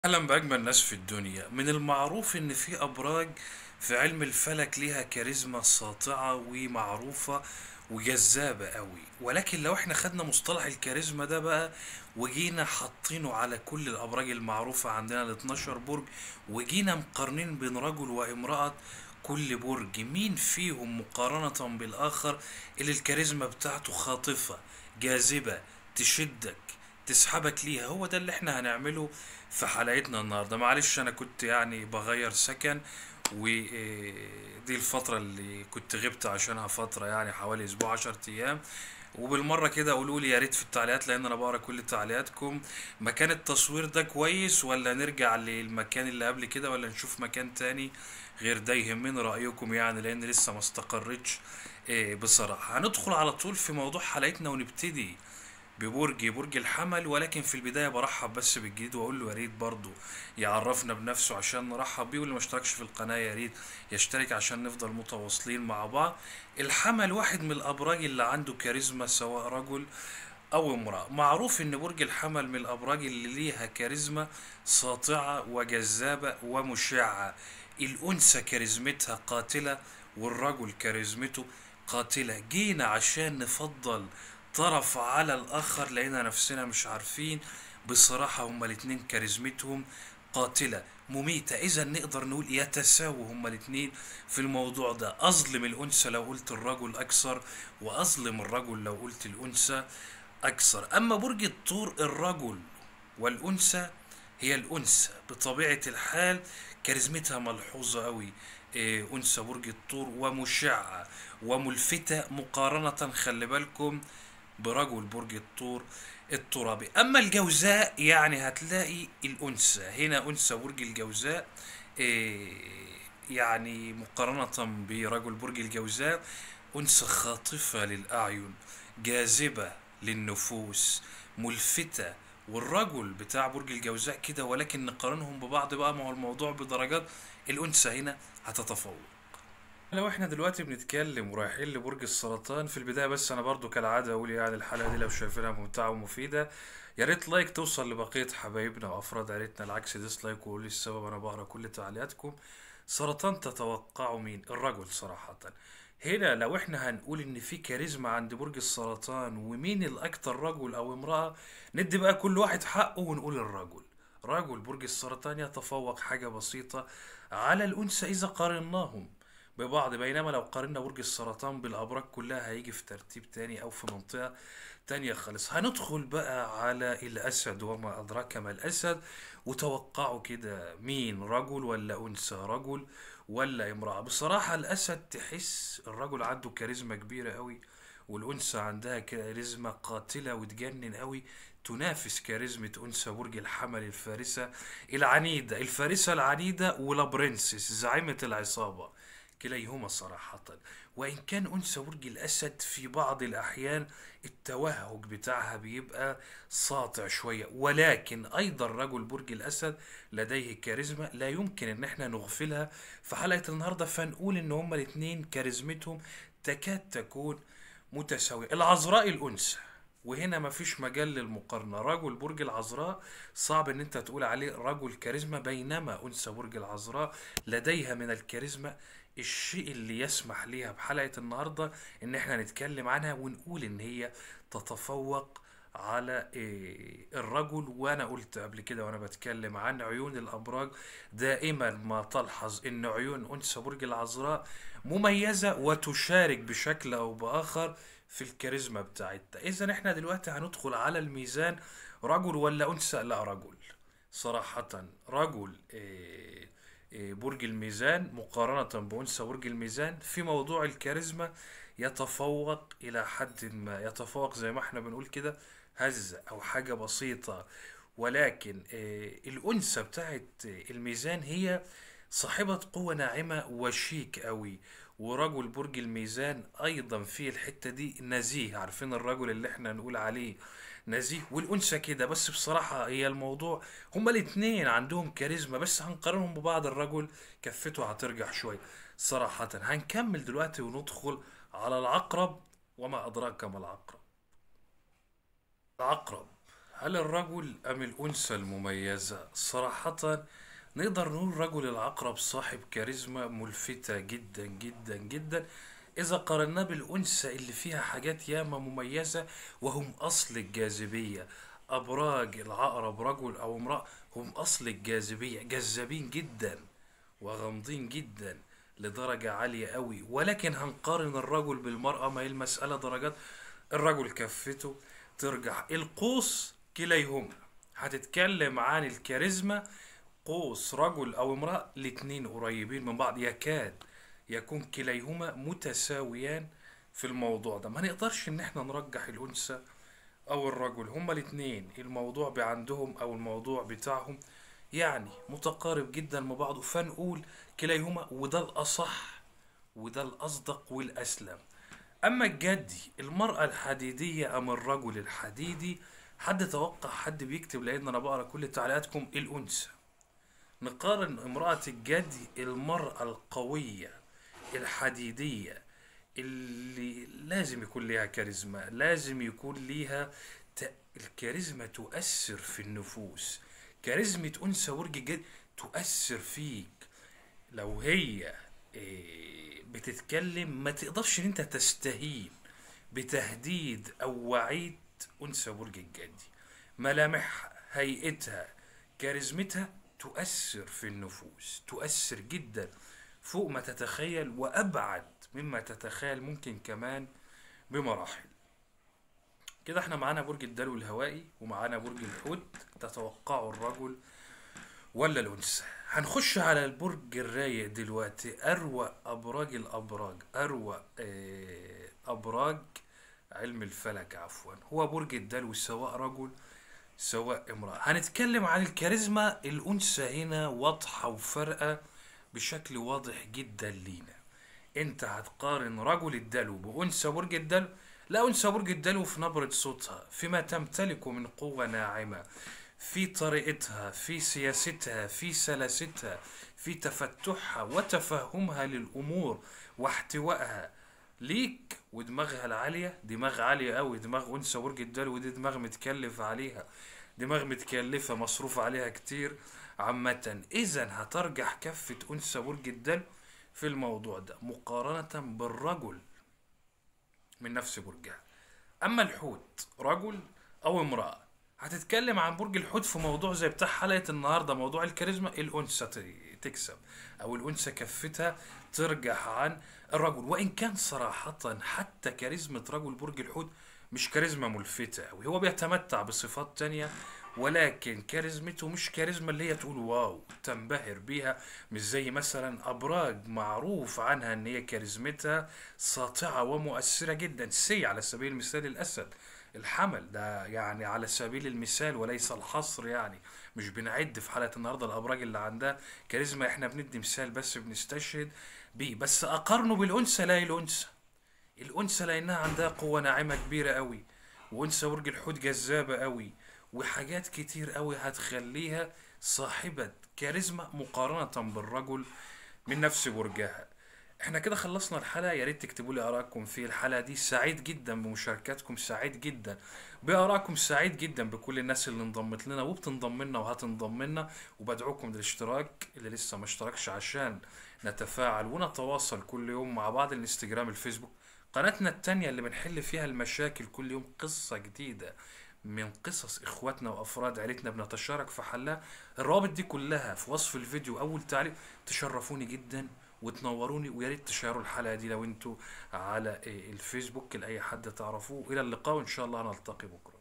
أهلا بأجمل ناس في الدنيا. من المعروف إن في أبراج في علم الفلك ليها كاريزما ساطعة ومعروفة وجذابة قوي، ولكن لو احنا خدنا مصطلح الكاريزما ده بقى وجينا حاطينه على كل الأبراج المعروفة عندنا ال 12 برج، وجينا مقارنين بين رجل وامرأة كل برج مين فيهم مقارنة بالآخر اللي الكاريزما بتاعته خاطفة جاذبة تشدك تسحبك ليها. هو ده اللي احنا هنعمله في حلقتنا النهارده. معلش انا كنت يعني بغير سكن، ودي الفترة اللي كنت غبت عشانها فترة، يعني حوالي اسبوع 10 ايام. وبالمرة كده قولوا لي يا ريت في التعليقات، لان انا بقرا كل تعليقاتكم، مكان التصوير ده كويس ولا نرجع للمكان اللي قبل كده ولا نشوف مكان تاني غير ده؟ يهمني رأيكم يعني، لان لسه ما استقرتش. بصراحة هندخل على طول في موضوع حلقتنا ونبتدي برج الحمل. ولكن في البداية برحب بس بالجديد واقول له يا ريت برضه يعرفنا بنفسه عشان نرحب بيه، واللي ما اشتركش في القناة يا ريت يشترك عشان نفضل متواصلين مع بعض. الحمل واحد من الابراج اللي عنده كاريزما سواء رجل او امرأة. معروف ان برج الحمل من الابراج اللي ليها كاريزما ساطعة وجذابة ومشعة. الانثى كاريزمتها قاتلة والرجل كاريزمته قاتلة. جينا عشان نفضل طرف على الاخر لقينا نفسنا مش عارفين. بصراحة هما الاتنين كاريزمتهم قاتلة مميتة، اذا نقدر نقول يتساووا هما الاتنين في الموضوع ده. اظلم الانثى لو قلت الرجل اكثر، واظلم الرجل لو قلت الانثى اكثر. اما برج الثور الرجل والانثى، هي الانثى بطبيعة الحال كاريزمتها ملحوظة قوي. انثى برج الثور ومشعة وملفتة مقارنة، خلي بالكم، برجل برج الثور الترابي. اما الجوزاء يعني هتلاقي الانثى هنا، انثى برج الجوزاء إيه، يعني مقارنة برجل برج الجوزاء، انثى خاطفة للاعين جاذبة للنفوس ملفتة. والرجل بتاع برج الجوزاء كده، ولكن نقارنهم ببعض بقى، ما هو الموضوع بدرجات. الانثى هنا هتتفوق. لو احنا دلوقتي بنتكلم ورايحين لبرج السرطان، في البداية بس انا برضو كالعادة اقول يعني الحلقة دي لو شايفينها ممتعة ومفيدة يا ريت لايك توصل لبقية حبايبنا وافراد عيلتنا، العكس ديسلايك وقول لي السبب، انا بقرا كل تعليقاتكم. سرطان تتوقعوا مين؟ الرجل صراحة. هنا لو احنا هنقول ان في كاريزما عند برج السرطان ومين الاكثر رجل او امرأة، ندي بقى كل واحد حقه ونقول الرجل. رجل برج السرطان يتفوق حاجة بسيطة على الأنثى إذا قارناهم ببعض، بينما لو قارنا برج السرطان بالأبراج كلها هيجي في ترتيب تاني أو في منطقة تانية خالص. هندخل بقى على الأسد وما أدراك ما الأسد، وتوقعوا كده مين رجل ولا أنثى، رجل ولا امرأة. بصراحة الأسد تحس الرجل عنده كاريزما كبيرة قوي، والأنثى عندها كاريزما قاتلة وتجنن قوي، تنافس كاريزمة أنثى برج الحمل الفارسة العنيدة، الفارسة العنيدة ولا برنسس زعيمة العصابة، كليهما صراحة. وإن كان أنثى برج الأسد في بعض الأحيان التوهج بتاعها بيبقى ساطع شوية، ولكن أيضا رجل برج الأسد لديه كاريزما لا يمكن إن احنا نغفلها في حلقة النهاردة، فنقول إن هما الاتنين كاريزمتهم تكاد تكون متساوية. العذراء الأنثى، وهنا مفيش مجال للمقارنة. رجل برج العذراء صعب ان انت تقول عليه رجل كاريزما، بينما انثى برج العذراء لديها من الكاريزما الشيء اللي يسمح ليها بحلقة النهاردة ان احنا نتكلم عنها ونقول ان هي تتفوق على الرجل. وانا قلت قبل كده وانا بتكلم عن عيون الابراج، دائما ما تلحظ ان عيون انثى برج العذراء مميزة وتشارك بشكل او باخر في الكاريزما بتاعتها. اذا احنا دلوقتي هندخل على الميزان، رجل ولا انثى؟ لا رجل صراحة. رجل برج الميزان مقارنة بأنثى برج الميزان في موضوع الكاريزما يتفوق إلى حد ما، يتفوق زي ما احنا بنقول كده هزة أو حاجة بسيطة. ولكن الأنثى بتاعت الميزان هي صاحبة قوة ناعمة وشيك قوي. ورجل برج الميزان أيضا في الحتة دي نزيه، عارفين الرجل اللي احنا نقول عليه نزيه، والأنثى كده. بس بصراحة هي الموضوع هما الاتنين عندهم كاريزما، بس هنقارنهم ببعض الرجل كفته هترجع شوية صراحة. هنكمل دلوقتي وندخل على العقرب وما أدراك ما العقرب. العقرب هل الرجل أم الأنثى المميزة؟ صراحة نقدر نقول رجل العقرب صاحب كاريزما ملفتة جدا جدا جدا، إذا قارناه بالأنثى اللي فيها حاجات ياما مميزة وهم أصل الجاذبية. أبراج العقرب رجل أو امرأة هم أصل الجاذبية، جذابين جدا وغامضين جدا لدرجة عالية قوي. ولكن هنقارن الرجل بالمرأة، ما هي المسألة درجات. الرجل كفته ترجع القوس كليهما. هتتكلم عن الكاريزما، قوس رجل او امرأة الاتنين قريبين من بعض، يكاد يكون كليهما متساويان في الموضوع ده. ما نقدرش ان احنا نرجح الانثى او الرجل، هما الاتنين الموضوع عندهم او الموضوع بتاعهم يعني متقارب جدا من بعضه، فنقول كليهما، وده الاصح وده الاصدق والاسلم. اما الجدي، المرأة الحديدية ام الرجل الحديدي؟ حد توقع؟ حد بيكتب؟ لان انا بقرا كل تعليقاتكم. الانثى. نقارن امرأة الجدي، المرأة القوية الحديدية اللي لازم يكون ليها كاريزما، لازم يكون ليها الكاريزما تؤثر في النفوس. كاريزما أنثى برج الجدي تؤثر فيك. لو هي بتتكلم ما تقدرش ان انت تستهين بتهديد او وعيد انثى برج الجدي. ملامحها، هيئتها، كاريزمتها تؤثر في النفوس، تؤثر جدا فوق ما تتخيل وابعد مما تتخيل، ممكن كمان بمراحل. كده احنا معانا برج الدلو الهوائي ومعانا برج الحوت. تتوقعوا الرجل ولا الأنثى؟ هنخش على البرج الرايق دلوقتي، أروق أبراج الأبراج، أروق أبراج علم الفلك عفوا، هو برج الدلو، سواء رجل سواء امرأة. هنتكلم عن الكاريزما. الأنثى هنا واضحة وفارقة بشكل واضح جدا لينا. انت هتقارن رجل الدلو بأنثى برج الدلو؟ لا، أنثى برج الدلو في نبرة صوتها، فيما تمتلكه من قوة ناعمة، في طريقتها، في سياستها، في سلاستها، في تفتحها وتفهمها للأمور واحتوائها ليك. ودماغها العالية، دماغ عالية قوي، دماغ أنثى برج الدلو دي دماغ متكلف عليها، دماغ متكلفة مصروف عليها كتير عامة. إذا هترجح كفة أنثى برج الدلو في الموضوع ده مقارنة بالرجل من نفس برجها. أما الحوت، رجل أو امرأة، هتتكلم عن برج الحوت في موضوع زي بتاع حلقة النهاردة، موضوع الكاريزما. الأنثى تكسب أو الأنثى كفتها ترجح عن الرجل. وإن كان صراحة حتى كاريزما رجل برج الحوت مش كاريزما ملفتة أوي، هو بيتمتع بصفات تانية، ولكن كاريزمته مش كاريزما اللي هي تقول واو تنبهر بيها، مش زي مثلا أبراج معروف عنها إن هي كاريزمتها ساطعة ومؤثرة جدا. على سبيل المثال الأسد، الحمل ده يعني على سبيل المثال وليس الحصر، يعني مش بنعد في حلقة النهاردة الأبراج اللي عندها كاريزما، احنا بندي مثال بس بنستشهد بيه. بس أقارنه بالأنثى؟ لا، الأنثى لأنها عندها قوة ناعمة كبيرة قوي، وأنثى برج الحوت جذابة قوي، وحاجات كتير قوي هتخليها صاحبة كاريزما مقارنة بالرجل من نفس برجها. احنا كده خلصنا الحلقة. يا ريت تكتبوا لي آرائكم في الحلقة دي. سعيد جدا بمشاركاتكم، سعيد جدا بآرائكم، سعيد جدا بكل الناس اللي انضمت لنا وبتنضم لنا وهتنضم لنا، وبدعوكم للاشتراك اللي لسه ما اشتركش عشان نتفاعل ونتواصل كل يوم مع بعض. الانستجرام، الفيسبوك، قناتنا التانية اللي بنحل فيها المشاكل كل يوم، قصة جديدة من قصص اخواتنا وافراد عيلتنا بنتشارك في حلها. الروابط دي كلها في وصف الفيديو اول تعليق. تشرفوني جدا وتنوروني، ويا ريت تشيروا الحلقه دي لو انتوا على الفيسبوك لاي حد تعرفوه. الى اللقاء وان شاء الله نلتقي بكره.